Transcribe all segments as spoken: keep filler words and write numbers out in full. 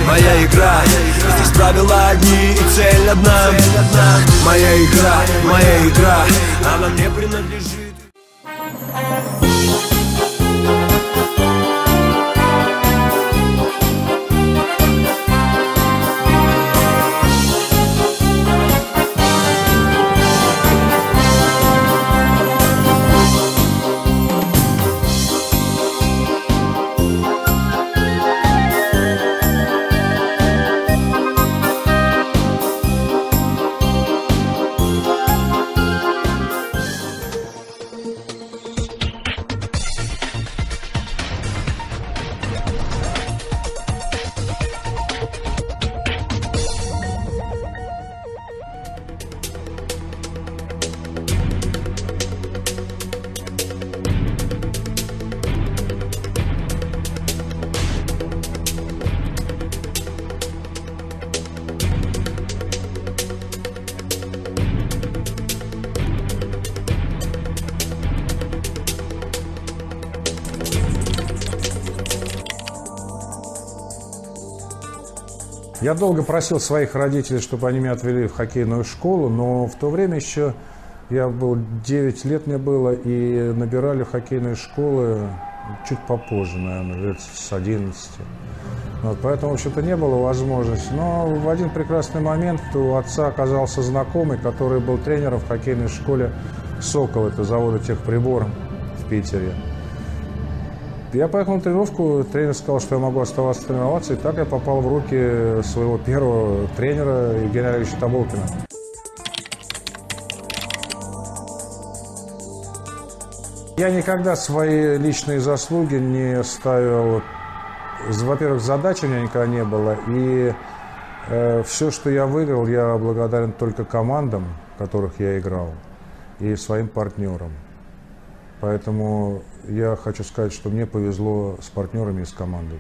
моя игра. Здесь правила одни и цель одна. Моя игра, моя игра, она мне принадлежит. Я долго просил своих родителей, чтобы они меня отвели в хоккейную школу, но в то время еще, я был, девять лет мне было, и набирали в хоккейные школы чуть попозже, наверное, лет с одиннадцати. Вот, поэтому, в общем-то, не было возможности. Но в один прекрасный момент у отца оказался знакомый, который был тренером в хоккейной школе «Сокол», это завода техприбор в Питере. Я поехал на тренировку, тренер сказал, что я могу оставаться тренироваться, и так я попал в руки своего первого тренера Евгения Олеговича Таболкина. Я никогда свои личные заслуги не ставил. Во-первых, задачи у меня никогда не было, и э, все, что я выиграл, я благодарен только командам, в которых я играл, и своим партнерам. Поэтому я хочу сказать, что мне повезло с партнерами и с командой.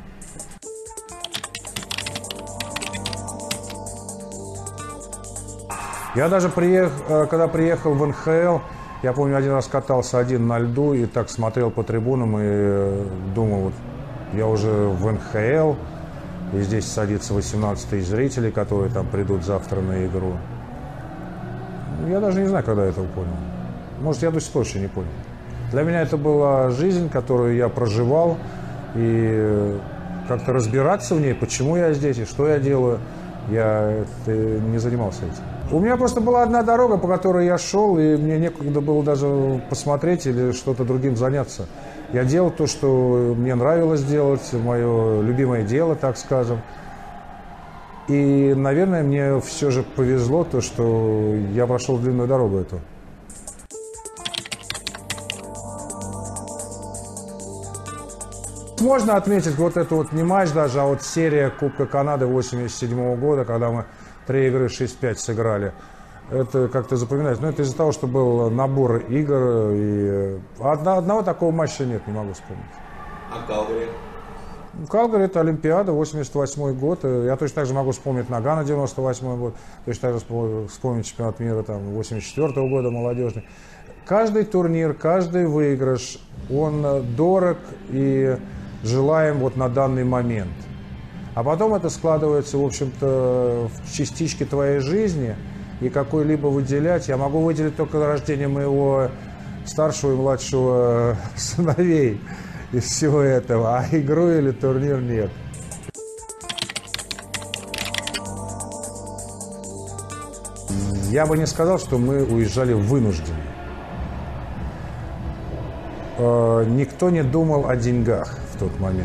Я даже приехал, когда приехал в эн ха эл, я помню, один раз катался один на льду и так смотрел по трибунам и думал, вот я уже в эн ха эл, и здесь садится восемнадцать тысяч зрителей, которые там придут завтра на игру. Я даже не знаю, когда я этого понял. Может, я до сих пор еще не понял. Для меня это была жизнь, которую я проживал, и как-то разбираться в ней, почему я здесь и что я делаю, я не занимался этим. У меня просто была одна дорога, по которой я шел, и мне некогда было даже посмотреть или что-то другим заняться. Я делал то, что мне нравилось делать, мое любимое дело, так скажем. И, наверное, мне все же повезло то, что я прошел длинную дорогу эту. Можно отметить вот эту вот не матч даже, а вот серия Кубка Канады восемьдесят седьмого года, когда мы три игры шесть-пять сыграли. Это как-то запоминается. Но это из-за того, что был набор игр. И одна, одного такого матча нет, не могу вспомнить. А Калгари? Калгари — это Олимпиада, восемьдесят восьмой год. Я точно так же могу вспомнить Нагано, девяносто восьмой год. Точно так же вспомнить чемпионат мира там, восемьдесят четвёртого года, молодежный. Каждый турнир, каждый выигрыш, он дорог и желаем вот на данный момент. А потом это складывается, в общем-то, в частички твоей жизни, и какой-либо выделять. Я могу выделить только рождение моего старшего и младшего сыновей из всего этого, а игру или турнир нет. Я бы не сказал, что мы уезжали вынужденно. Никто не думал о деньгах в тот момент.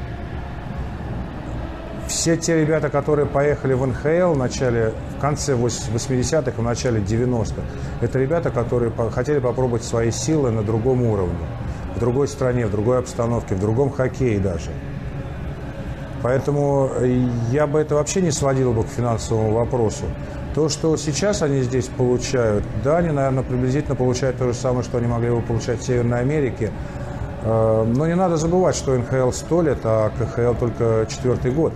Все те ребята, которые поехали в эн ха эл в начале, в конце восьмидесятых и в начале девяностых, это ребята, которые хотели попробовать свои силы на другом уровне, в другой стране, в другой обстановке, в другом хоккее даже. Поэтому я бы это вообще не сводил бы к финансовому вопросу. То, что сейчас они здесь получают, да, они, наверное, приблизительно получают то же самое, что они могли бы получать в Северной Америке. Но не надо забывать, что эн ха эл сто лет, а ка ха эл только четвертый год.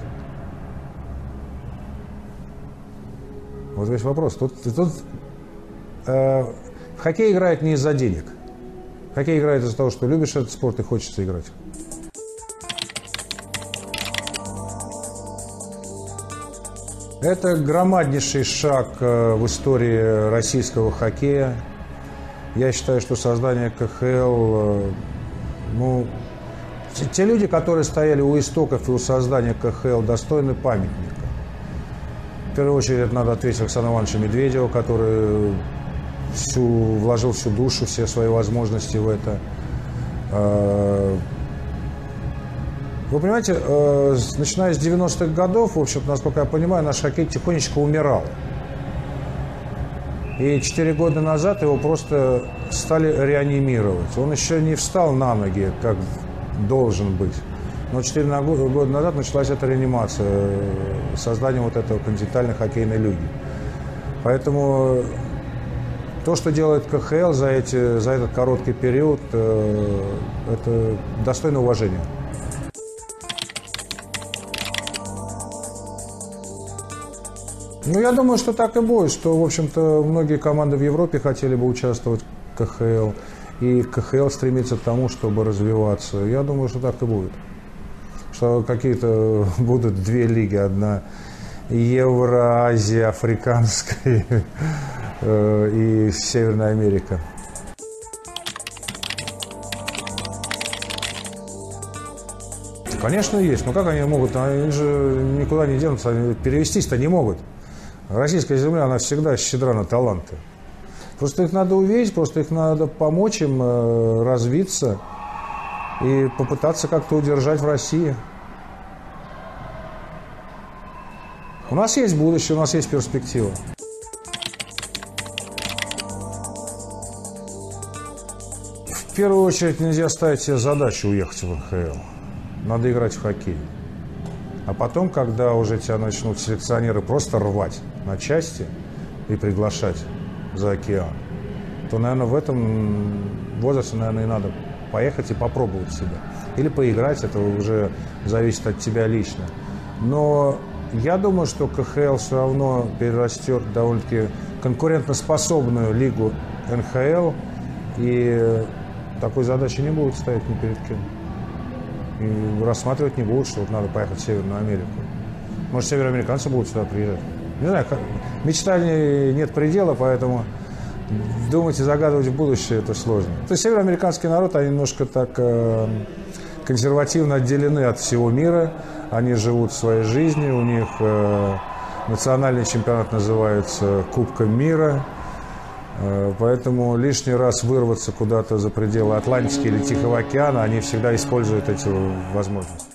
Вот весь вопрос. Тут, тут э, в хоккей играет не из-за денег. В хоккей играет из-за того, что любишь этот спорт и хочется играть. Это громаднейший шаг в истории российского хоккея. Я считаю, что создание ка ха эл, ну, те люди, которые стояли у истоков и у создания ка ха эл, достойны памятника. В первую очередь надо ответить Александру Ивановичу Медведеву, который всю, вложил всю душу, все свои возможности в это. Вы понимаете, начиная с девяностых годов, в общем-то, насколько я понимаю, наш хоккей тихонечко умирал. И четыре года назад его просто стали реанимировать. Он еще не встал на ноги, как должен быть. Но четыре года назад началась эта реанимация, создание вот этого континентальной хоккейной лиги. Поэтому то, что делает ка ха эл за, эти, за этот короткий период, это достойно уважения. Ну, я думаю, что так и будет, что, в общем-то, многие команды в Европе хотели бы участвовать в ка ха эл, и ка ха эл стремится к тому, чтобы развиваться. Я думаю, что так и будет. Что какие-то будут две лиги, одна Евразия, африканская и Северная Америка. Конечно, есть. Но как они могут? Они же никуда не денутся, они перевестись-то не могут. Российская земля, она всегда щедра на таланты. Просто их надо увидеть, просто их надо помочь им э, развиться и попытаться как-то удержать в России. У нас есть будущее, у нас есть перспектива. В первую очередь нельзя ставить себе задачу уехать в эн ха эл. Надо играть в хоккей. А потом, когда уже тебя начнут селекционеры просто рвать на части и приглашать за океан, то, наверное, в этом возрасте, наверное, и надо поехать и попробовать себя. Или поиграть, это уже зависит от тебя лично. Но я думаю, что ка ха эл все равно перерастет в довольно-таки конкурентоспособную лигу эн ха эл, и такой задачи не будут ставить ни перед кем. И рассматривать не будут, что вот надо поехать в Северную Америку. Может, североамериканцы будут сюда приезжать. Не знаю, как... мечтаний нет предела, поэтому думать и загадывать в будущее это сложно. То есть североамериканский народ, они немножко так э, консервативно отделены от всего мира. Они живут своей жизнью, у них э, национальный чемпионат называется Кубком мира. Поэтому лишний раз вырваться куда-то за пределы Атлантики или Тихого океана, они всегда используют эти возможности.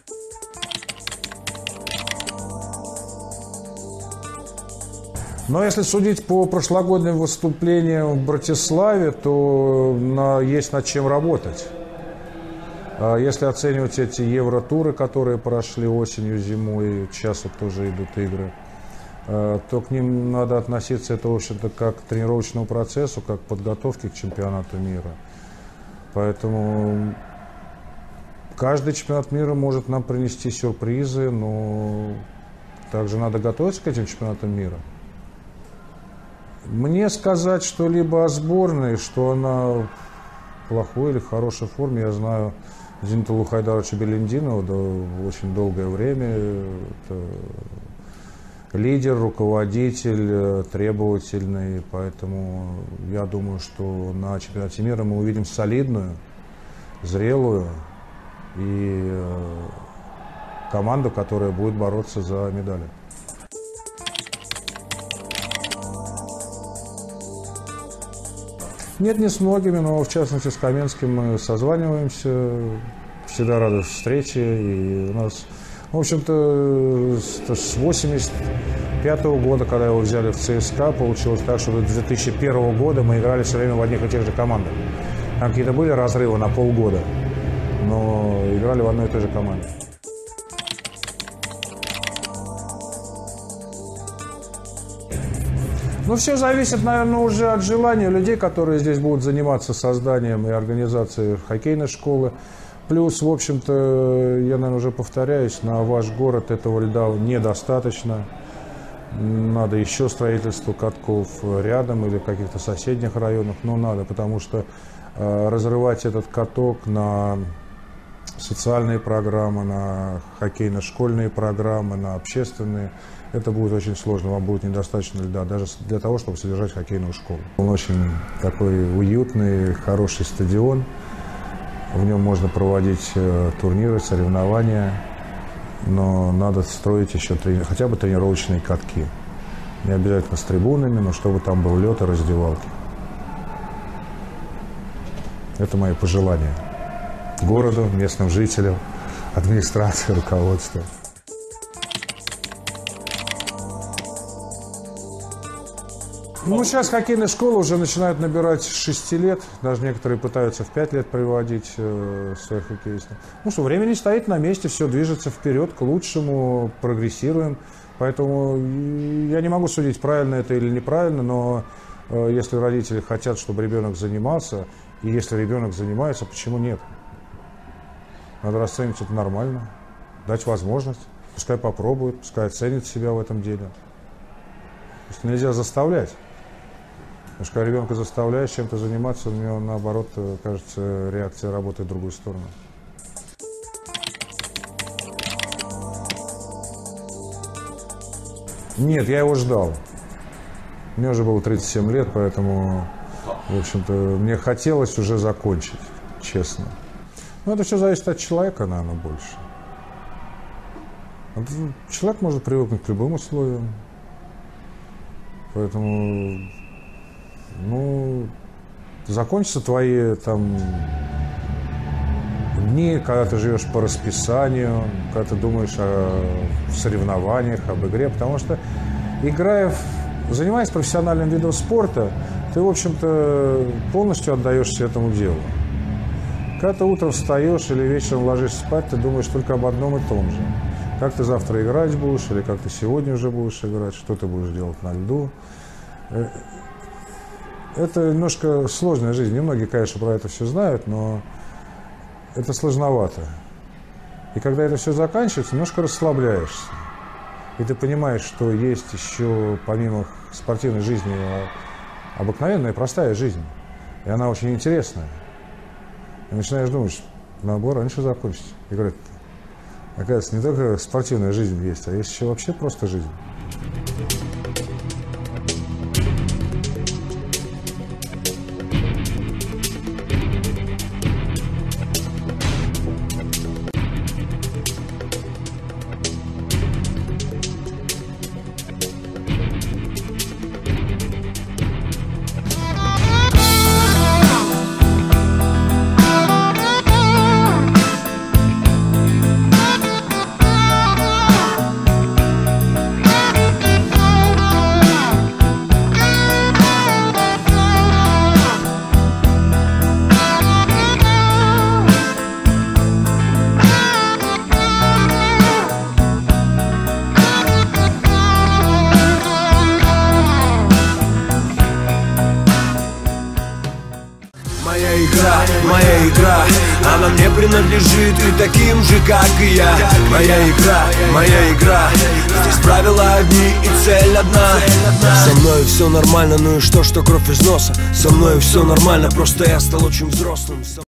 Но если судить по прошлогодним выступлениям в Братиславе, то на, есть над чем работать. Если оценивать эти евротуры, которые прошли осенью, зимой, сейчас вот тоже идут игры, то к ним надо относиться, это, в общем-то, как к тренировочному процессу, как к подготовке к чемпионату мира. Поэтому каждый чемпионат мира может нам принести сюрпризы, но также надо готовиться к этим чемпионатам мира. Мне сказать что-либо о сборной, что она в плохой или хорошей форме, я знаю Зенита Лухайдаровича Белендинова, да, очень долгое время. Это лидер, руководитель, требовательный, поэтому я думаю, что на чемпионате мира мы увидим солидную, зрелую и команду, которая будет бороться за медали. Нет, не с многими, но в частности с Каменским мы созваниваемся, всегда рады встрече, и у нас... В общем-то, с восемьдесят пятого года, когда его взяли в ЦСКА, получилось так, что до две тысячи первого года мы играли все время в одних и тех же командах. Там какие-то были разрывы на полгода, но играли в одной и той же команде. Ну, все зависит, наверное, уже от желания людей, которые здесь будут заниматься созданием и организацией хоккейной школы. Плюс, в общем-то, я, наверное, уже повторяюсь, на ваш город этого льда недостаточно. Надо еще строительство катков рядом или в каких-то соседних районах, но надо, потому что э, разрывать этот каток на социальные программы, на хоккейно-школьные программы, на общественные. Это будет очень сложно, вам будет недостаточно льда, даже для того, чтобы содержать хоккейную школу. Он очень такой уютный, хороший стадион. В нем можно проводить турниры, соревнования, но надо строить еще трени... хотя бы тренировочные катки. Не обязательно с трибунами, но чтобы там был лед и раздевалки. Это мои пожелания городу, местным жителям, администрации, руководству. Ну, сейчас хоккейные школы уже начинают набирать с шести лет, даже некоторые пытаются в пять лет приводить э, своих хоккеистов. Ну что, время не стоит на месте, все движется вперед, к лучшему, прогрессируем. Поэтому я не могу судить, правильно это или неправильно, но э, если родители хотят, чтобы ребенок занимался, и если ребенок занимается, почему нет? Надо расценить это нормально, дать возможность, пускай попробует, пускай оценит себя в этом деле. То есть нельзя заставлять. Потому что когда ребенка заставляешь чем-то заниматься, у него, наоборот, кажется, реакция работает в другую сторону. Нет, я его ждал. Мне уже было тридцать семь лет, поэтому, в общем-то, мне хотелось уже закончить, честно. Но это все зависит от человека, наверное, больше. Человек может привыкнуть к любым условиям. Поэтому, ну, закончатся твои там дни, когда ты живешь по расписанию, когда ты думаешь о соревнованиях, об игре, потому что, играя, в, занимаясь профессиональным видом спорта, ты, в общем-то, полностью отдаешься этому делу. Когда ты утром встаешь или вечером ложишься спать, ты думаешь только об одном и том же. Как ты завтра играть будешь, или как ты сегодня уже будешь играть, что ты будешь делать на льду. Это немножко сложная жизнь. Немногие, конечно, про это все знают, но это сложновато. И когда это все заканчивается, немножко расслабляешься. И ты понимаешь, что есть еще, помимо спортивной жизни, обыкновенная, простая жизнь. И она очень интересная. И начинаешь думать, надо было раньше закончить. И говорят, оказывается, не только спортивная жизнь есть, а есть еще вообще просто жизнь. Моя игра, моя игра, она мне принадлежит и таким же, как и я. Моя игра, моя игра, здесь правила одни и цель одна. Со мной все нормально, ну и что, что кровь из носа. Со мной все нормально, просто я стал очень взрослым.